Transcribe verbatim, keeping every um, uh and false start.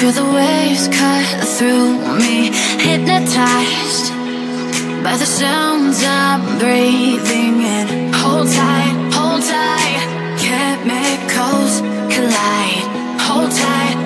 Feel the waves cut through me, hypnotized by the sounds I'm breathing in. Hold tight, hold tight, chemicals collide. Hold tight,